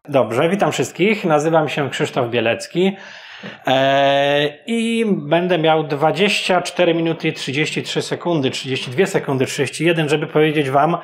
Dobrze, witam wszystkich. Nazywam się Krzysztof Bielecki i będę miał 24 minuty 33 sekundy, 32 sekundy, 31, żeby powiedzieć Wam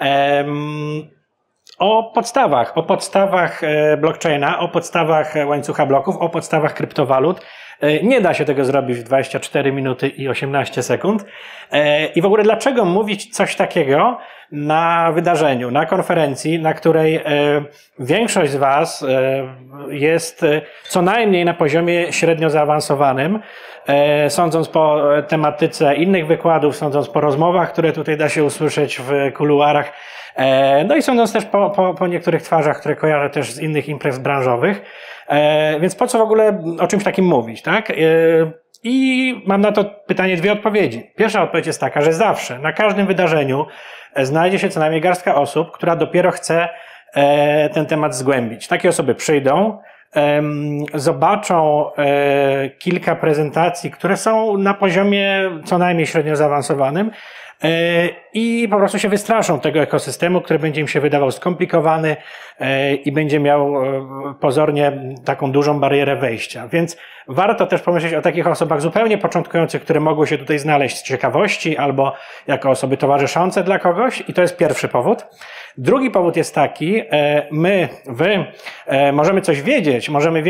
o podstawach blockchaina, o podstawach łańcucha bloków, o podstawach kryptowalut. Nie da się tego zrobić w 24 minuty i 18 sekund. I w ogóle dlaczego mówić coś takiego na wydarzeniu, na konferencji, na której większość z Was jest co najmniej na poziomie średnio zaawansowanym, sądząc po tematyce innych wykładów, sądząc po rozmowach, które tutaj da się usłyszeć w kuluarach, no i sądząc też po niektórych twarzach, które kojarzę też z innych imprez branżowych. Więc po co w ogóle o czymś takim mówić, tak? I mam na to pytanie dwie odpowiedzi. Pierwsza odpowiedź jest taka, że zawsze, na każdym wydarzeniu znajdzie się co najmniej garstka osób, która dopiero chce ten temat zgłębić. Takie osoby przyjdą, zobaczą kilka prezentacji, które są na poziomie co najmniej średnio zaawansowanym i po prostu się wystraszą tego ekosystemu, który będzie im się wydawał skomplikowany i będzie miał pozornie taką dużą barierę wejścia. Więc warto też pomyśleć o takich osobach zupełnie początkujących, które mogły się tutaj znaleźć z ciekawości albo jako osoby towarzyszące dla kogoś i to jest pierwszy powód. Drugi powód jest taki, wy możemy coś wiedzieć,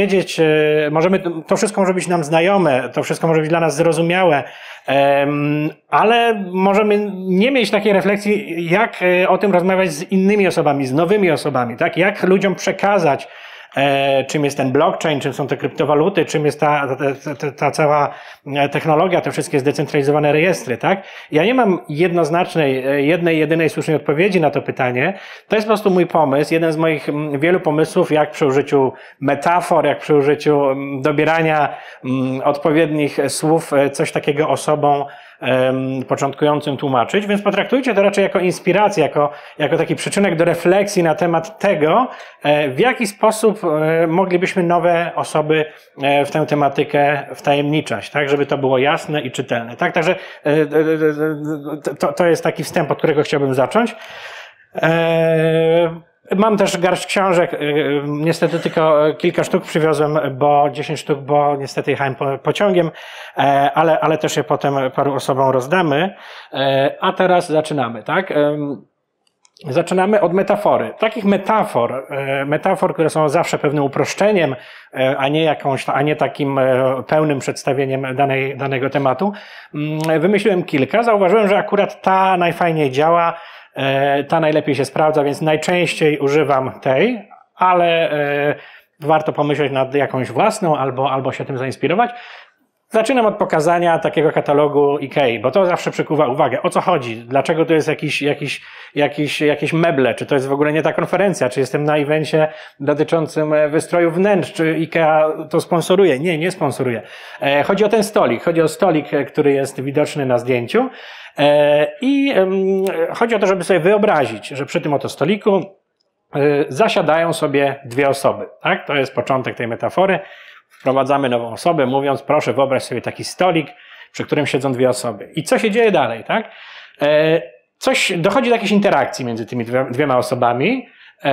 to wszystko może być nam znajome, to wszystko może być dla nas zrozumiałe, ale możemy nie mieć takiej refleksji, jak o tym rozmawiać z innymi osobami, z nowymi osobami, tak? Jak ludziom przekazać, czym jest ten blockchain, czym są te kryptowaluty, czym jest ta cała technologia, te wszystkie zdecentralizowane rejestry, tak? Ja nie mam jednoznacznej, jedynej słusznej odpowiedzi na to pytanie. To jest po prostu mój pomysł, jeden z moich wielu pomysłów, jak przy użyciu metafor, jak przy użyciu dobierania odpowiednich słów coś takiego osobom początkującym tłumaczyć, więc potraktujcie to raczej jako inspirację, jako taki przyczynek do refleksji na temat tego, w jaki sposób moglibyśmy nowe osoby w tę tematykę wtajemniczać, tak, żeby to było jasne i czytelne, tak, także to jest taki wstęp, od którego chciałbym zacząć. Mam też garść książek, niestety tylko kilka sztuk przywiozłem, 10 sztuk, bo niestety jechałem pociągiem, ale też je potem paru osobom rozdamy. A teraz zaczynamy, tak? Zaczynamy od metafory. Takich metafor, które są zawsze pewnym uproszczeniem, a nie takim pełnym przedstawieniem danego tematu. Wymyśliłem kilka, zauważyłem, że akurat ta najfajniej działa, ta najlepiej się sprawdza, więc najczęściej używam tej, ale warto pomyśleć nad jakąś własną albo się tym zainspirować. Zaczynam od pokazania takiego katalogu IKEA, bo to zawsze przykuwa uwagę. O co chodzi? Dlaczego to jest jakieś meble? Czy to jest w ogóle nie ta konferencja? Czy jestem na evencie dotyczącym wystroju wnętrz? Czy IKEA to sponsoruje? Nie sponsoruje. Chodzi o ten stolik. Chodzi o stolik, który jest widoczny na zdjęciu. I chodzi o to, żeby sobie wyobrazić, że przy tym oto stoliku zasiadają sobie dwie osoby. Tak? To jest początek tej metafory. Wprowadzamy nową osobę, mówiąc, proszę wyobraź sobie taki stolik, przy którym siedzą dwie osoby. I co się dzieje dalej, tak? Dochodzi do jakiejś interakcji między tymi dwiema osobami.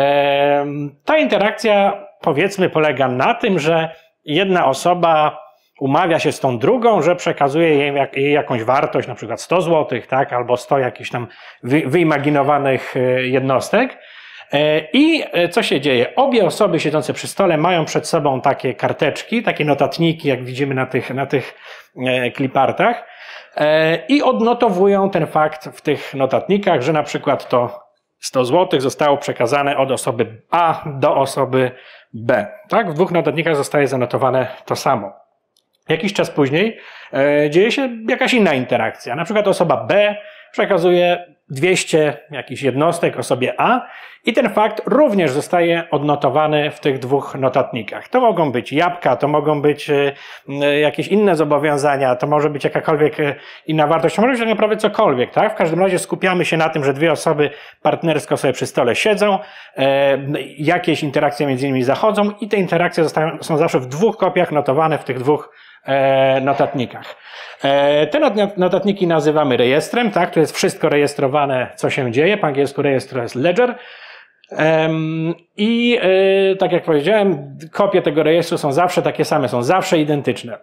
Ta interakcja, powiedzmy, polega na tym, że jedna osoba umawia się z tą drugą, że przekazuje jej jakąś wartość, na przykład 100 zł, tak? Albo 100 jakichś tam wyimaginowanych jednostek. I co się dzieje? Obie osoby siedzące przy stole mają przed sobą takie karteczki, takie notatniki, jak widzimy na tych clipartach, i odnotowują ten fakt w tych notatnikach, że na przykład to 100 zł zostało przekazane od osoby A do osoby B. Tak? W dwóch notatnikach zostaje zanotowane to samo. Jakiś czas później dzieje się jakaś inna interakcja. Na przykład osoba B przekazuje 200 jakichś jednostek osobie A i ten fakt również zostaje odnotowany w tych dwóch notatnikach. To mogą być jabłka, to mogą być jakieś inne zobowiązania, to może być jakakolwiek inna wartość, to może być tak naprawdę cokolwiek, tak? W każdym razie skupiamy się na tym, że dwie osoby partnersko sobie przy stole siedzą, jakieś interakcje między nimi zachodzą i te interakcje są zawsze w dwóch kopiach notowane w tych dwóch notatnikach. Te notatniki nazywamy rejestrem, tak? To jest wszystko rejestrowane, co się dzieje. Po angielsku rejestr to jest ledger. I tak jak powiedziałem, kopie tego rejestru są zawsze takie same, są zawsze identyczne.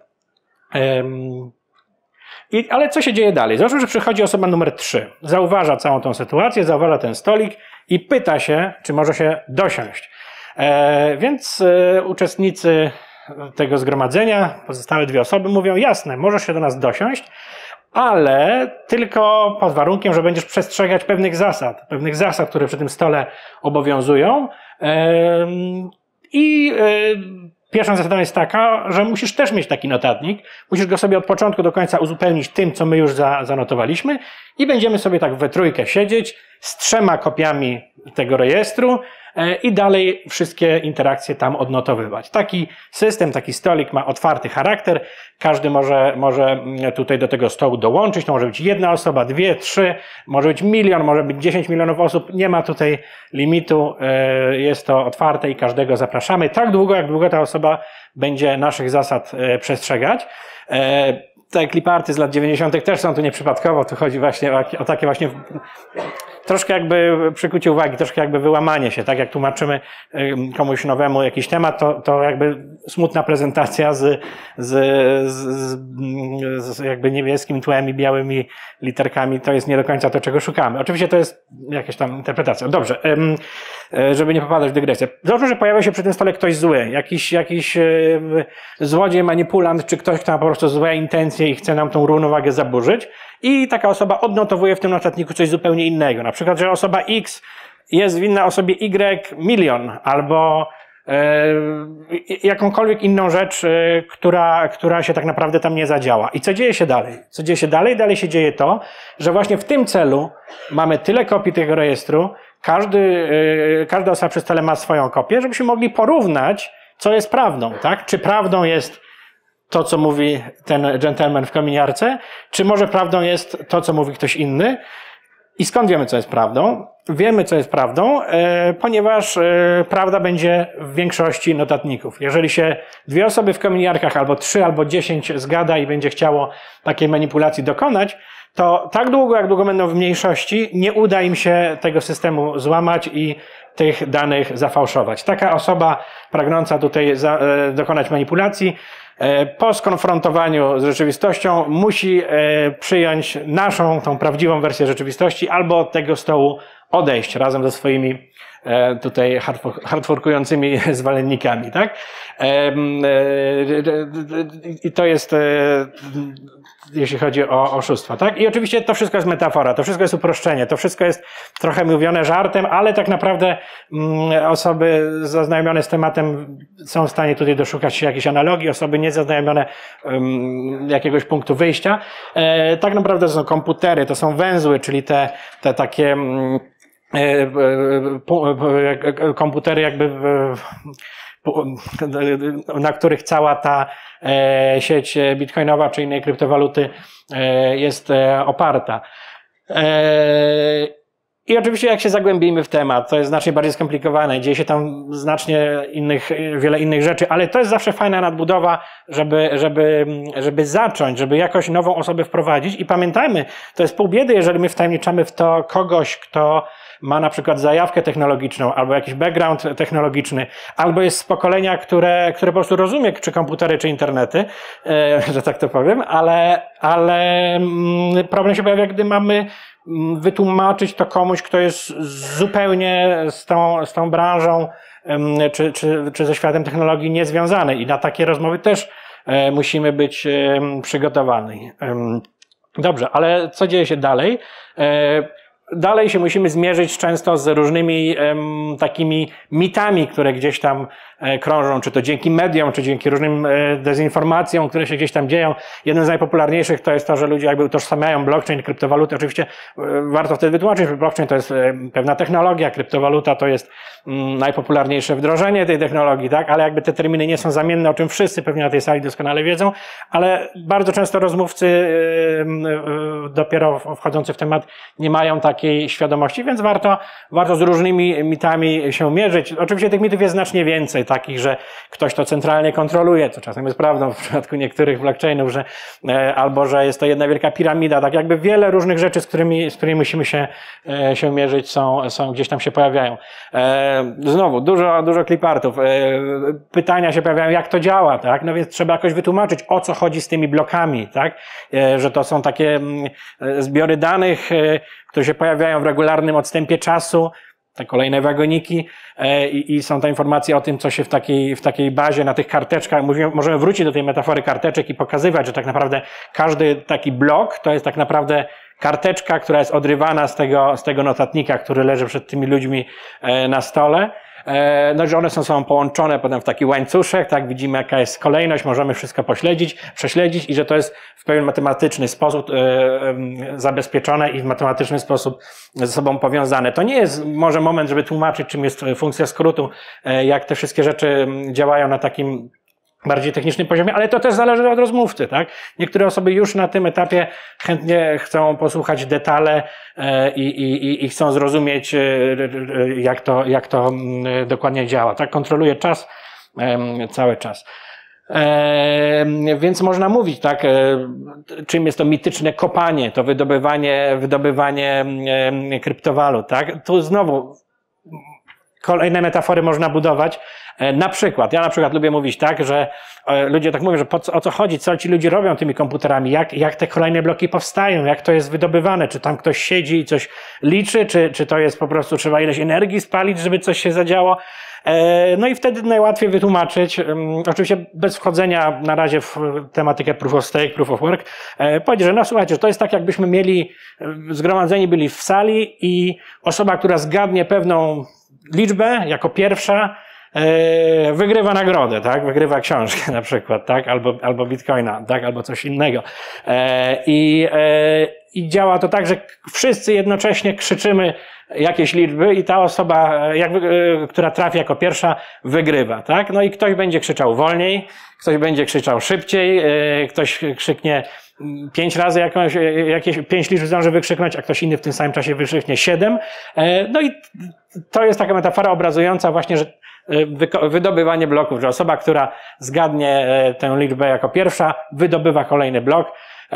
Ale co się dzieje dalej? Załóżmy, że przychodzi osoba numer 3, zauważa całą tą sytuację, zauważa ten stolik i pyta się, czy może się dosiąść. Więc uczestnicy tego zgromadzenia, pozostałe 2 osoby mówią, jasne, możesz się do nas dosiąść, ale tylko pod warunkiem, że będziesz przestrzegać pewnych zasad, które przy tym stole obowiązują. Pierwsza zasada jest taka, że musisz też mieć taki notatnik, musisz go sobie od początku do końca uzupełnić tym, co my już zanotowaliśmy i będziemy sobie tak we trójkę siedzieć z 3 kopiami tego rejestru i dalej wszystkie interakcje tam odnotowywać. Taki system, taki stolik ma otwarty charakter, każdy może tutaj do tego stołu dołączyć, to może być 1 osoba, 2, 3, może być 1 milion, może być 10 milionów osób, nie ma tutaj limitu, jest to otwarte i każdego zapraszamy, tak długo, jak długo ta osoba będzie naszych zasad przestrzegać. Te cliparty z lat 90. też są tu nieprzypadkowo, tu chodzi właśnie o takie właśnie troszkę jakby przykucie uwagi, troszkę jakby wyłamanie się, tak jak tłumaczymy komuś nowemu jakiś temat, to jakby smutna prezentacja z jakby niebieskim tłem i białymi literkami, to jest nie do końca to, czego szukamy. Oczywiście to jest jakaś tam interpretacja. Dobrze, żeby nie popadać w dygresję. Załóżmy, że pojawia się przy tym stole ktoś zły, jakiś złodziej, manipulant, czy ktoś, kto ma po prostu złe intencje i chce nam tą równowagę zaburzyć i taka osoba odnotowuje w tym notatniku coś zupełnie innego. Na przykład, że osoba X jest winna osobie Y milion albo jakąkolwiek inną rzecz, która się tak naprawdę tam nie zadziała. I co dzieje się dalej? Co dzieje się dalej? Dalej się dzieje to, że właśnie w tym celu mamy tyle kopii tego rejestru, każda osoba przy stole ma swoją kopię, żebyśmy mogli porównać, co jest prawdą, tak? Czy prawdą jest to, co mówi ten gentleman w kominiarce, czy może prawdą jest to, co mówi ktoś inny? I skąd wiemy, co jest prawdą? Wiemy, co jest prawdą, ponieważ prawda będzie w większości notatników. Jeżeli się 2 osoby w kominiarkach, albo 3, albo 10 zgada i będzie chciało takiej manipulacji dokonać, to tak długo, jak długo będą w mniejszości, nie uda im się tego systemu złamać i tych danych zafałszować. Taka osoba pragnąca tutaj dokonać manipulacji, po skonfrontowaniu z rzeczywistością musi przyjąć naszą, tą prawdziwą wersję rzeczywistości albo od tego stołu odejść razem ze swoimi tutaj hardforkującymi zwolennikami, tak? I to jest, jeśli chodzi o oszustwa, tak? I oczywiście to wszystko jest metafora, to wszystko jest uproszczenie, to wszystko jest trochę mówione żartem, ale tak naprawdę osoby zaznajomione z tematem są w stanie tutaj doszukać się jakiejś analogii, osoby niezaznajomione jakiegoś punktu wyjścia. Tak naprawdę to są komputery, to są węzły, czyli te takie komputery jakby na których cała ta sieć bitcoinowa czy innej kryptowaluty jest oparta. I oczywiście jak się zagłębimy w temat, to jest znacznie bardziej skomplikowane, dzieje się tam wiele innych rzeczy, ale to jest zawsze fajna nadbudowa, żeby zacząć, żeby jakoś nową osobę wprowadzić i pamiętajmy, to jest pół biedy, jeżeli my wtajemniczamy w to kogoś, kto ma na przykład zajawkę technologiczną, albo jakiś background technologiczny, albo jest z pokolenia, które po prostu rozumie, czy komputery, czy internety, że tak to powiem, ale problem się pojawia, gdy mamy wytłumaczyć to komuś, kto jest zupełnie z tą branżą, czy ze światem technologii niezwiązany i na takie rozmowy też musimy być przygotowani. Dobrze, ale co dzieje się dalej? Dalej się musimy zmierzyć często z różnymi takimi mitami, które gdzieś tam krążą, czy to dzięki mediom, czy dzięki różnym dezinformacjom, które się gdzieś tam dzieją. Jeden z najpopularniejszych to jest to, że ludzie jakby utożsamiają blockchain, kryptowaluty. Oczywiście warto wtedy wytłumaczyć, że blockchain to jest pewna technologia, kryptowaluta to jest najpopularniejsze wdrożenie tej technologii, tak? Ale jakby te terminy nie są zamienne, o czym wszyscy pewnie na tej sali doskonale wiedzą, ale bardzo często rozmówcy dopiero wchodzący w temat nie mają takiej świadomości, więc warto z różnymi mitami się mierzyć. Oczywiście tych mitów jest znacznie więcej, takich, że ktoś to centralnie kontroluje, co czasem jest prawdą w przypadku niektórych blockchainów, albo że jest to jedna wielka piramida, tak jakby wiele różnych rzeczy, z którymi musimy się mierzyć, są gdzieś tam się pojawiają. Znowu, dużo clipartów. Pytania się pojawiają, jak to działa, tak? No więc trzeba jakoś wytłumaczyć, o co chodzi z tymi blokami, tak? Że to są takie zbiory danych, które się pojawiają w regularnym odstępie czasu, te kolejne wagoniki i są to informacje o tym, co się w takiej bazie, na tych karteczkach, możemy wrócić do tej metafory karteczek i pokazywać, że tak naprawdę każdy taki blok to jest tak naprawdę karteczka, która jest odrywana z tego notatnika, który leży przed tymi ludźmi na stole. No, że one są sobą połączone potem w taki łańcuszek, tak, widzimy jaka jest kolejność, możemy wszystko prześledzić i że to jest w pewien matematyczny sposób zabezpieczone i w matematyczny sposób ze sobą powiązane. To nie jest może moment, żeby tłumaczyć, czym jest funkcja skrótu, jak te wszystkie rzeczy działają na takim bardziej technicznym poziomie, ale to też zależy od rozmówcy, tak? Niektóre osoby już na tym etapie chętnie chcą posłuchać detale i chcą zrozumieć, jak to dokładnie działa. Tak kontroluje czas cały czas. Więc można mówić, tak, czym jest to mityczne kopanie, to wydobywanie kryptowalut, tak? Tu znowu kolejne metafory można budować. Ja na przykład lubię mówić tak, że ludzie tak mówią, że o co chodzi, co ci ludzie robią tymi komputerami, jak te kolejne bloki powstają, jak to jest wydobywane, czy tam ktoś siedzi i coś liczy, czy to jest po prostu trzeba ileś energii spalić, żeby coś się zadziało. No i wtedy najłatwiej wytłumaczyć, oczywiście bez wchodzenia na razie w tematykę proof of stake, proof of work, powiedzieć, że no słuchajcie, że to jest tak, jakbyśmy zgromadzeni byli w sali i osoba, która zgadnie pewną liczbę jako pierwsza, wygrywa nagrodę, tak? Wygrywa książkę na przykład, tak? Albo bitcoina, tak? Albo coś innego. I działa to tak, że wszyscy jednocześnie krzyczymy jakieś liczby i ta osoba, która trafi jako pierwsza, wygrywa, tak? No i ktoś będzie krzyczał wolniej, ktoś będzie krzyczał szybciej, ktoś krzyknie 5 razy jakieś 5 liczb zdąży wykrzyknąć, a ktoś inny w tym samym czasie wykrzyknie 7. No i to jest taka metafora obrazująca właśnie, że wydobywanie bloków, że osoba, która zgadnie tę liczbę jako pierwsza, wydobywa kolejny blok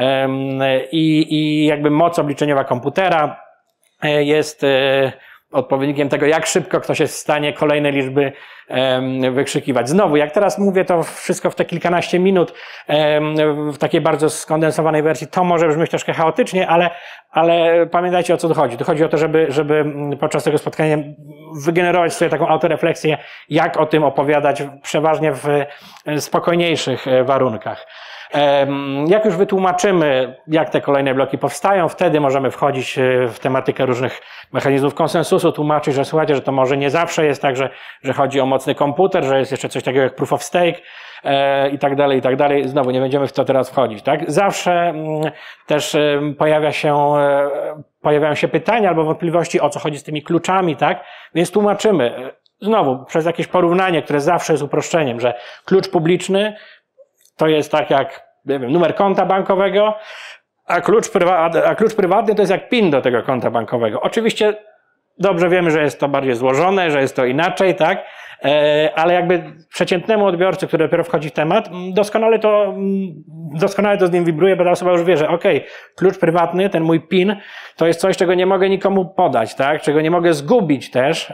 i jakby moc obliczeniowa komputera jest odpowiednikiem tego, jak szybko ktoś jest w stanie kolejne liczby wykrzykiwać. Znowu, jak teraz mówię to wszystko w te kilkanaście minut w takiej bardzo skondensowanej wersji, to może brzmieć troszkę chaotycznie, ale pamiętajcie, o co tu chodzi. Tu chodzi o to, żeby podczas tego spotkania wygenerować sobie taką autorefleksję, jak o tym opowiadać przeważnie w spokojniejszych warunkach. Jak już wytłumaczymy, jak te kolejne bloki powstają, wtedy możemy wchodzić w tematykę różnych mechanizmów konsensusu, tłumaczyć, że słuchajcie, że to może nie zawsze jest tak, że chodzi o mocny komputer, że jest jeszcze coś takiego jak proof of stake i tak dalej, i tak dalej. Znowu nie będziemy w to teraz wchodzić, tak? Zawsze też pojawiają się pytania albo wątpliwości, o co chodzi z tymi kluczami, tak? Więc tłumaczymy, znowu, przez jakieś porównanie, które zawsze jest uproszczeniem, że klucz publiczny to jest tak jak, nie wiem, numer konta bankowego, a klucz prywatny to jest jak PIN do tego konta bankowego. Oczywiście dobrze wiemy, że jest to bardziej złożone, że jest to inaczej, tak? Ale jakby przeciętnemu odbiorcy, który dopiero wchodzi w temat, doskonale to z nim wibruje, bo ta osoba już wie, że okej, klucz prywatny, ten mój PIN, to jest coś, czego nie mogę nikomu podać, tak? Czego nie mogę zgubić też.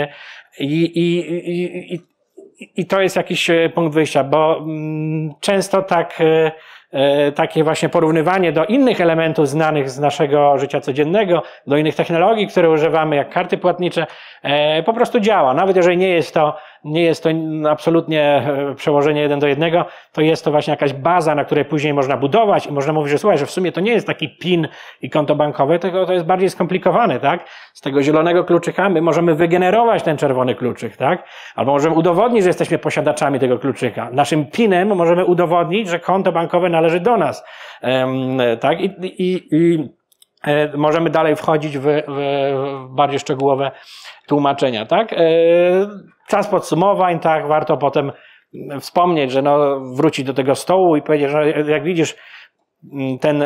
I to jest jakiś punkt wyjścia, bo często takie właśnie porównywanie do innych elementów znanych z naszego życia codziennego, do innych technologii, które używamy, jak karty płatnicze, po prostu działa. Nawet jeżeli nie jest to absolutnie przełożenie 1 do 1, to jest to właśnie jakaś baza, na której później można budować i można mówić, że słuchaj, że w sumie to nie jest taki PIN i konto bankowe, tylko to jest bardziej skomplikowane, tak? Z tego zielonego kluczyka my możemy wygenerować ten czerwony kluczyk, tak? Albo możemy udowodnić, że jesteśmy posiadaczami tego kluczyka. Naszym PIN-em możemy udowodnić, że konto bankowe należy do nas, tak? I możemy dalej wchodzić w bardziej szczegółowe tłumaczenia, tak? Czas podsumowań, tak? Warto potem wspomnieć, że wrócić do tego stołu i powiedzieć, że jak widzisz, ten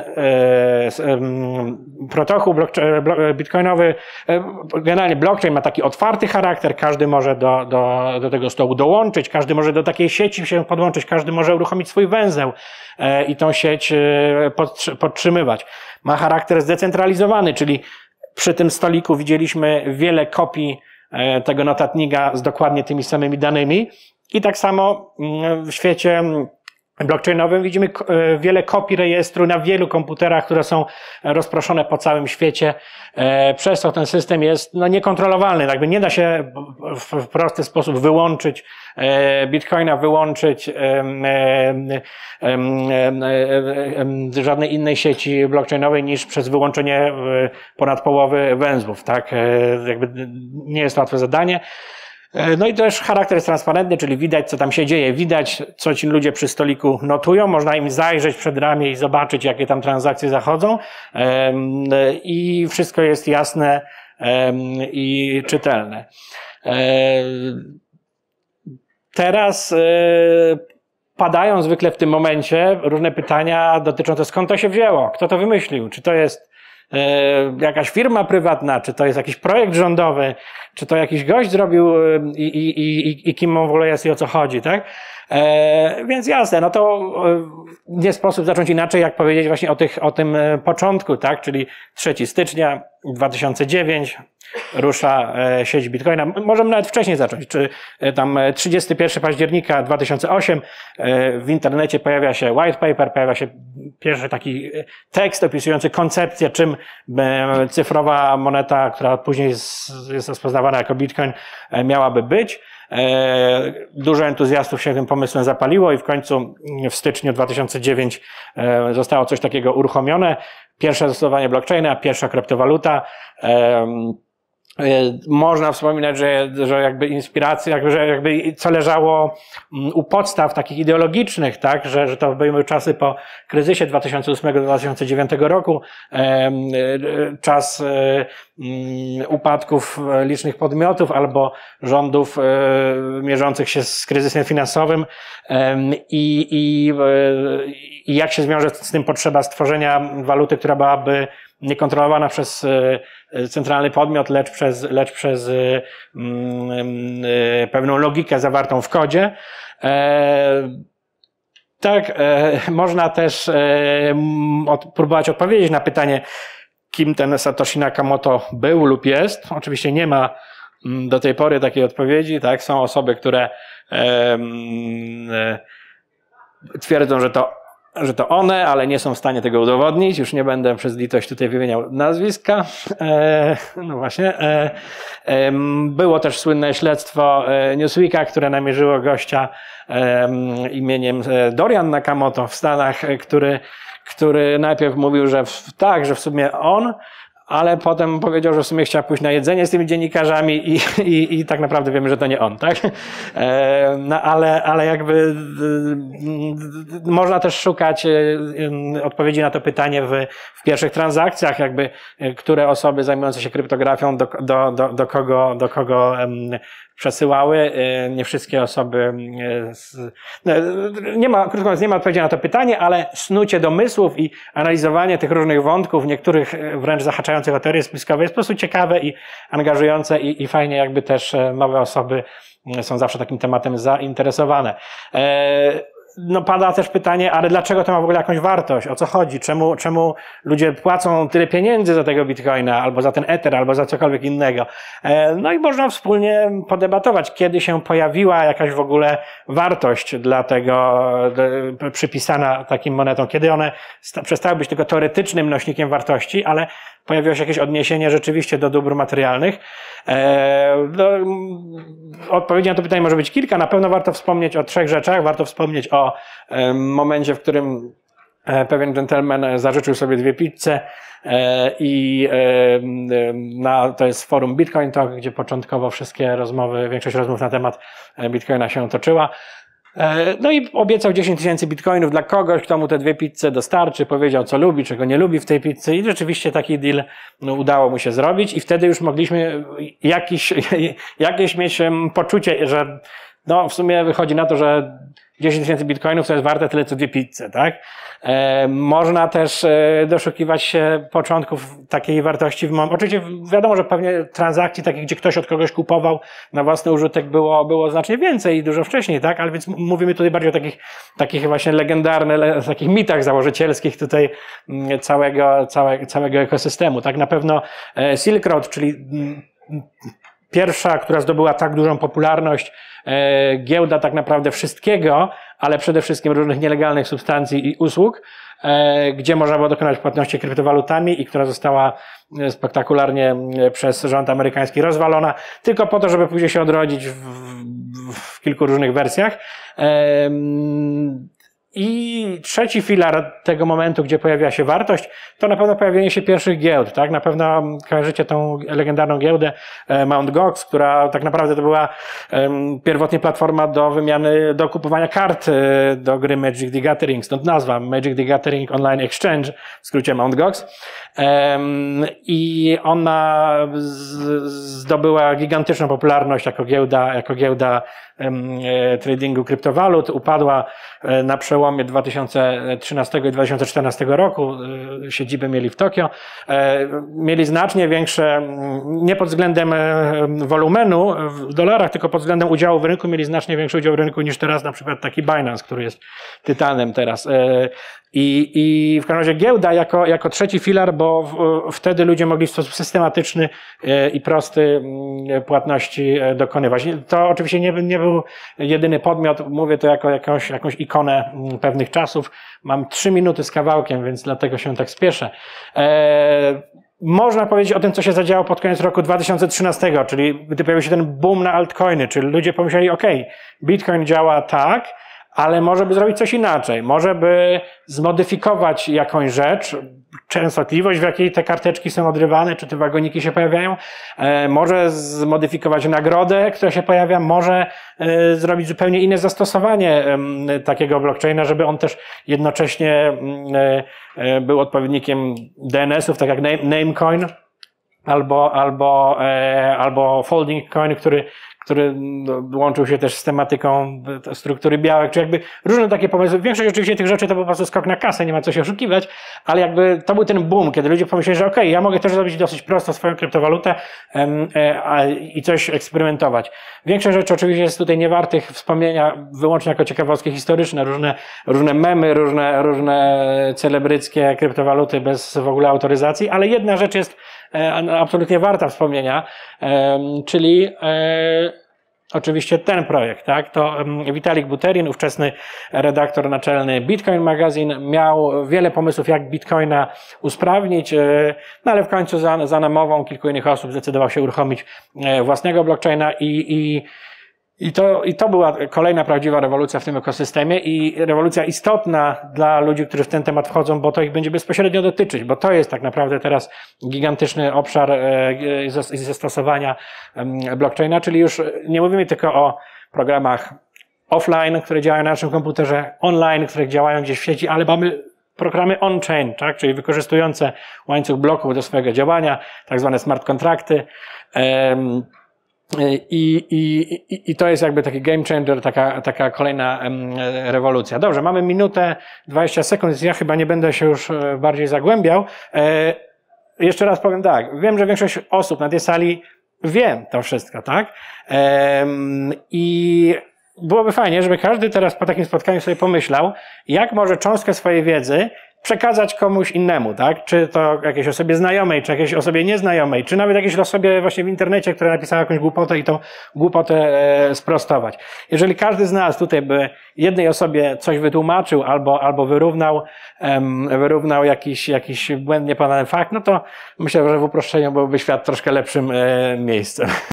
protokół bitcoinowy, generalnie blockchain ma taki otwarty charakter, każdy może do tego stołu dołączyć, każdy może do takiej sieci się podłączyć, każdy może uruchomić swój węzeł i tą sieć podtrzymywać. Ma charakter zdecentralizowany, czyli przy tym stoliku widzieliśmy wiele kopii tego notatnika z dokładnie tymi samymi danymi i tak samo w świecie blockchainowym widzimy wiele kopii rejestru na wielu komputerach, które są rozproszone po całym świecie. Przez to ten system jest niekontrolowalny. Jakby nie da się w prosty sposób wyłączyć Bitcoina, wyłączyć żadnej innej sieci blockchainowej niż przez wyłączenie ponad połowy węzłów. Tak? Jakby nie jest to łatwe zadanie. No i też charakter jest transparentny, czyli widać, co tam się dzieje, widać, co ci ludzie przy stoliku notują, można im zajrzeć przed ramię i zobaczyć, jakie tam transakcje zachodzą i wszystko jest jasne i czytelne. Teraz padają zwykle w tym momencie różne pytania dotyczące, skąd to się wzięło, kto to wymyślił, czy to jest jakaś firma prywatna, czy to jest jakiś projekt rządowy, czy to jakiś gość zrobił i kim on w ogóle jest i o co chodzi, tak? Więc jasne, no to nie sposób zacząć inaczej, jak powiedzieć właśnie o tym początku, tak? Czyli 3 stycznia 2009 rusza sieć Bitcoina. Możemy nawet wcześniej zacząć, czy tam 31 października 2008 w internecie pojawia się white paper, pojawia się pierwszy taki tekst opisujący koncepcję, czym cyfrowa moneta, która później jest rozpoznawana jako Bitcoin, miałaby być. Dużo entuzjastów się tym pomysłem zapaliło i w końcu w styczniu 2009 zostało coś takiego uruchomione. Pierwsze zastosowanie blockchaina, pierwsza kryptowaluta. Można wspominać, że jakby inspiracja, że jakby co leżało u podstaw takich ideologicznych, tak, że to były czasy po kryzysie 2008-2009 roku, czas upadków licznych podmiotów albo rządów mierzących się z kryzysem finansowym i jak się zwiąże z tym potrzeba stworzenia waluty, która byłaby niekontrolowana przez centralny podmiot, lecz przez pewną logikę zawartą w kodzie. Tak, można też próbować odpowiedzieć na pytanie, kim ten Satoshi Nakamoto był lub jest. Oczywiście nie ma do tej pory takiej odpowiedzi. Tak? Są osoby, które twierdzą, że to one, ale nie są w stanie tego udowodnić. Już nie będę przez litość tutaj wymieniał nazwiska. No właśnie. Było też słynne śledztwo Newsweeka, które namierzyło gościa imieniem Dorian Nakamoto w Stanach, który najpierw mówił, że że w sumie on, ale potem powiedział, że w sumie chciał pójść na jedzenie z tymi dziennikarzami i tak naprawdę wiemy, że to nie on, tak? No ale jakby można też szukać odpowiedzi na to pytanie w pierwszych transakcjach, jakby które osoby zajmujące się kryptografią do kogo przesyłały. Nie wszystkie osoby, krótko mówiąc, nie ma odpowiedzi na to pytanie, ale snucie domysłów i analizowanie tych różnych wątków, niektórych wręcz zahaczających o teorie spiskowe jest po prostu ciekawe i angażujące i fajnie jakby też nowe osoby są zawsze takim tematem zainteresowane. No pada też pytanie, ale dlaczego to ma w ogóle jakąś wartość? O co chodzi? Czemu ludzie płacą tyle pieniędzy za tego Bitcoina, albo za ten Ether, albo za cokolwiek innego? No i można wspólnie podebatować, kiedy się pojawiła jakaś w ogóle wartość dla tego przypisana takim monetom, kiedy one przestały być tylko teoretycznym nośnikiem wartości, ale pojawiło się jakieś odniesienie rzeczywiście do dóbr materialnych. Odpowiedzi na to pytanie może być kilka. Na pewno warto wspomnieć o 3 rzeczach. Warto wspomnieć o momencie, w którym pewien dżentelmen zażyczył sobie 2 pizze to jest forum Bitcoin Talk, gdzie początkowo większość rozmów na temat Bitcoina się toczyła. No i obiecał 10 000 bitcoinów dla kogoś, kto mu te 2 pizze dostarczy, powiedział, co lubi, czego nie lubi w tej pizzy i rzeczywiście taki deal udało mu się zrobić i wtedy już mogliśmy jakieś mieć poczucie, że w sumie wychodzi na to, że 10 tysięcy bitcoinów to jest warte tyle co 2 pizze, tak? Można też doszukiwać się początków takiej wartości. Oczywiście wiadomo, że pewnie transakcji takich, gdzie ktoś od kogoś kupował na własny użytek było znacznie więcej i dużo wcześniej, tak? Ale więc mówimy tutaj bardziej o takich właśnie legendarnych, takich mitach założycielskich tutaj całego ekosystemu, tak? Na pewno Silk Road, czyli pierwsza, która zdobyła tak dużą popularność, giełda tak naprawdę wszystkiego, ale przede wszystkim różnych nielegalnych substancji i usług, gdzie można było dokonać płatności kryptowalutami i która została spektakularnie przez rząd amerykański rozwalona, tylko po to, żeby później się odrodzić w kilku różnych wersjach. I trzeci filar tego momentu, gdzie pojawia się wartość, to na pewno pojawienie się pierwszych giełd, tak? Na pewno kojarzycie tą legendarną giełdę Mt. Gox, która tak naprawdę to była pierwotnie platforma do wymiany, do kupowania kart do gry Magic the Gathering, stąd nazwa Magic the Gathering Online Exchange, w skrócie Mt. Gox. I ona zdobyła gigantyczną popularność jako giełda tradingu kryptowalut, upadła na przełomie 2013 i 2014 roku, siedzibę mieli w Tokio, mieli znacznie większe, nie pod względem wolumenu w dolarach, tylko pod względem udziału w rynku, mieli znacznie większy udział w rynku niż teraz na przykład taki Binance, który jest tytanem teraz. I w każdym razie giełda jako trzeci filar, bo wtedy ludzie mogli w sposób systematyczny i prosty płatności dokonywać. To oczywiście nie był jedyny podmiot, mówię to jako jakąś ikonę pewnych czasów. Mam 3 minuty z kawałkiem, więc dlatego się tak spieszę. Można powiedzieć o tym, co się zadziało pod koniec roku 2013, czyli gdy pojawił się ten boom na altcoiny, czyli ludzie pomyśleli, Bitcoin działa tak, ale może by zrobić coś inaczej. Może by zmodyfikować jakąś rzecz, częstotliwość, w jakiej te karteczki są odrywane, czy te wagoniki się pojawiają. Może zmodyfikować nagrodę, która się pojawia. Może zrobić zupełnie inne zastosowanie takiego blockchaina, żeby on też jednocześnie był odpowiednikiem DNS-ów, tak jak Namecoin albo Folding Coin, który łączył się też z tematyką struktury białek, czy jakby różne takie pomysły. Większość oczywiście tych rzeczy to był po prostu skok na kasę, nie ma co się oszukiwać, ale jakby to był ten boom, kiedy ludzie pomyśleli, że ja mogę też zrobić dosyć prosto swoją kryptowalutę i coś eksperymentować. Większość rzeczy oczywiście jest tutaj niewartych wspomnienia, wyłącznie jako ciekawostki historyczne, różne memy, różne celebryckie kryptowaluty bez w ogóle autoryzacji, ale jedna rzecz jest absolutnie warta wspomnienia, czyli oczywiście ten projekt, tak? To Vitalik Buterin, ówczesny redaktor naczelny Bitcoin Magazine, miał wiele pomysłów, jak Bitcoina usprawnić, no ale w końcu za namową kilku innych osób zdecydował się uruchomić własnego blockchaina I to była kolejna prawdziwa rewolucja w tym ekosystemie i rewolucja istotna dla ludzi, którzy w ten temat wchodzą, bo to ich będzie bezpośrednio dotyczyć, bo to jest tak naprawdę teraz gigantyczny obszar zastosowania blockchaina, czyli już nie mówimy tylko o programach offline, które działają na naszym komputerze, online, które działają gdzieś w sieci, ale mamy programy on-chain, tak? Czyli wykorzystujące łańcuch bloków do swojego działania, tak zwane smart kontrakty. I to jest jakby taki game changer, taka kolejna rewolucja. Dobrze, mamy minutę 20 sekund, więc ja chyba nie będę się już bardziej zagłębiał. Jeszcze raz powiem tak, wiem, że większość osób na tej sali wie to wszystko, tak? I byłoby fajnie, żeby każdy teraz po takim spotkaniu sobie pomyślał, jak może cząstkę swojej wiedzy przekazać komuś innemu, tak? Czy to jakiejś osobie znajomej, czy jakiejś osobie nieznajomej, czy nawet jakiejś osobie właśnie w internecie, która napisała jakąś głupotę i tą głupotę sprostować. Jeżeli każdy z nas tutaj by jednej osobie coś wytłumaczył albo wyrównał jakiś błędnie podany fakt, no to myślę, że w uproszczeniu byłby świat troszkę lepszym miejscem.